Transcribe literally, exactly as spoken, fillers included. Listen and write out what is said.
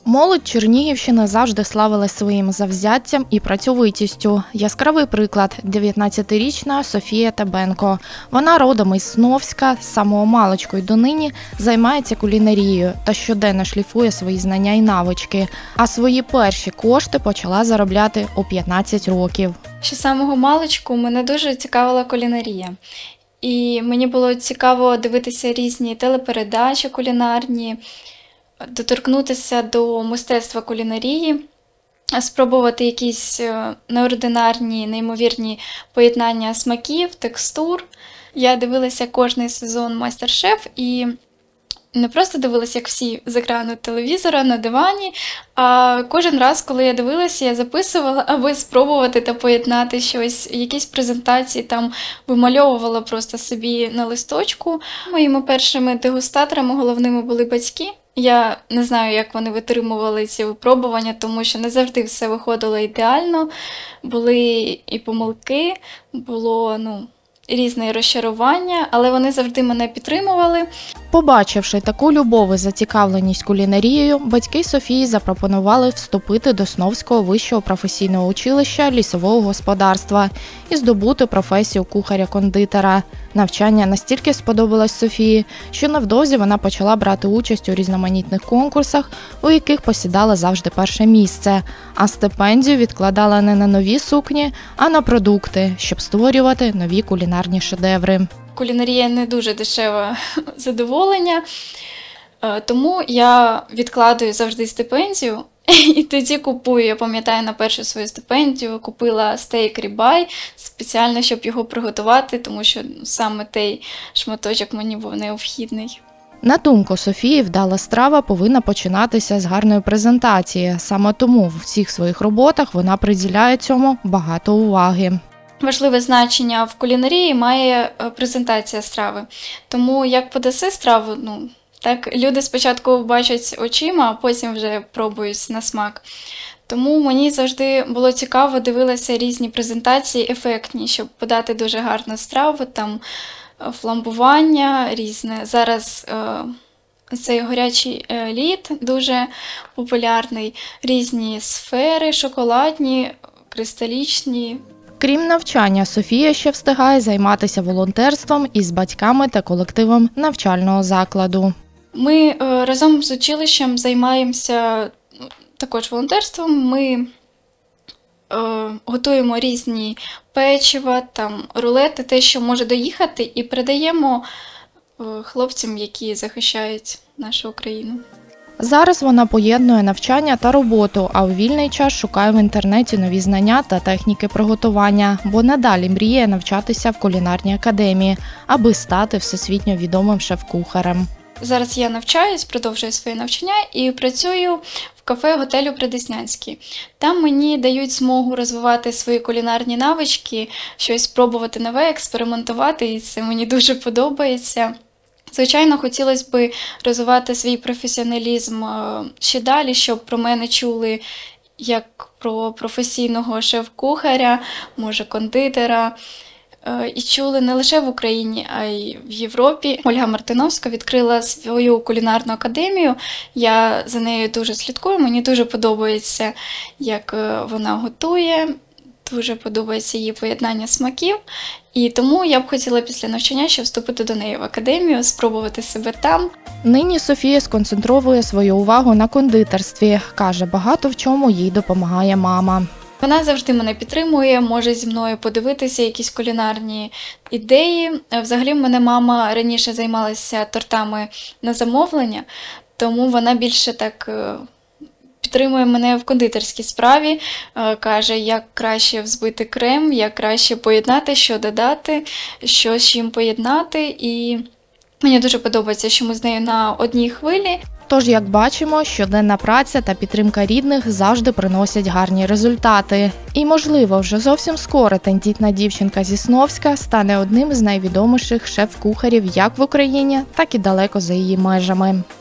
Молодь Чернігівщини завжди славилась своїм завзяттям і працьовитістю. Яскравий приклад – дев'ятнадцятирічна Софія Тебенко. Вона родом із Сновська, з самого маличку й донині займається кулінарією та щоденно шліфує свої знання й навички. А свої перші кошти почала заробляти у п'ятнадцять років. Ще з самого маличку мене дуже цікавила кулінарія. І мені було цікаво дивитися різні телепередачі кулінарні, доторкнутися до мистецтва кулінарії, спробувати якісь неординарні, неймовірні поєднання смаків, текстур. Я дивилася кожний сезон «Майстер-шеф» і не просто дивилася, як всі з екрану телевізора на дивані, а кожен раз, коли я дивилася, я записувала, аби спробувати та поєднати щось, якісь презентації там вимальовувала просто собі на листочку. Моїми першими дегустаторами головними були батьки. Я не знаю, як вони витримували ці випробування, тому що не завжди все виходило ідеально. Були і помилки, було, ну, різне розчарування, але вони завжди мене підтримували. Побачивши таку любов і зацікавленість кулінарією, батьки Софії запропонували вступити до Сновського вищого професійного училища лісового господарства і здобути професію кухаря-кондитера. Навчання настільки сподобалось Софії, що невдовзі вона почала брати участь у різноманітних конкурсах, у яких посідала завжди перше місце, а стипендію відкладала не на нові сукні, а на продукти, щоб створювати нові кулінарні шедеври. Кулінарія не дуже дешеве задоволення, тому я відкладую завжди стипендію і тоді купую. Я пам'ятаю, на першу свою стипендію купила стейк рібай спеціально, щоб його приготувати, тому що саме той шматочок мені був необхідний. На думку Софії, вдала страва повинна починатися з гарної презентації. Саме тому в всіх своїх роботах вона приділяє цьому багато уваги. Важливе значення в кулінарії має презентація страви. Тому як подаси страву, ну, так люди спочатку бачать очима, а потім вже пробують на смак. Тому мені завжди було цікаво, дивилася різні презентації ефектні, щоб подати дуже гарну страву, там фламбування різне. Зараз е, цей горячий лід дуже популярний, різні сфери, шоколадні, кристалічні. Крім навчання, Софія ще встигає займатися волонтерством із батьками та колективом навчального закладу. Ми разом з училищем займаємося також волонтерством. Ми е, готуємо різні печива, там, рулети, те, що може доїхати, і передаємо е, хлопцям, які захищають нашу Україну. Зараз вона поєднує навчання та роботу, а у вільний час шукає в інтернеті нові знання та техніки приготування, бо надалі мріє навчатися в кулінарній академії, аби стати всесвітньо відомим шеф-кухарем. Зараз я навчаюсь, продовжую своє навчання і працюю в кафе-готелю Придеснянський. Там мені дають змогу розвивати свої кулінарні навички, щось пробувати нове, експериментувати, і це мені дуже подобається. Звичайно, хотілося б розвивати свій професіоналізм ще далі, щоб про мене чули як про професійного шеф-кухаря, може кондитера. І чули не лише в Україні, а й в Європі. Ольга Мартиновська відкрила свою кулінарну академію. Я за нею дуже слідкую, мені дуже подобається, як вона готує. Дуже подобається її поєднання смаків, і тому я б хотіла після навчання ще вступити до неї в академію, спробувати себе там. Нині Софія сконцентровує свою увагу на кондитерстві. Каже, багато в чому їй допомагає мама. Вона завжди мене підтримує, може зі мною подивитися якісь кулінарні ідеї. Взагалі, в мене мама раніше займалася тортами на замовлення, тому вона більше так підтримує мене в кондитерській справі, каже, як краще взбити крем, як краще поєднати, що додати, що з чим поєднати. І мені дуже подобається, що ми з нею на одній хвилі. Тож, як бачимо, щоденна праця та підтримка рідних завжди приносять гарні результати. І, можливо, вже зовсім скоро тендітна дівчинка зі Сновська стане одним з найвідоміших шеф-кухарів як в Україні, так і далеко за її межами.